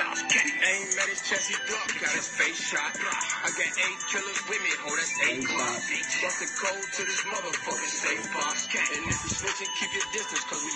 Aim at his chest, he ducked, got his face shot. I got 8 killers with me, oh, that's 8 blocks. Bust the code to this motherfucking safe box. And if you snitching, keep your distance, cause we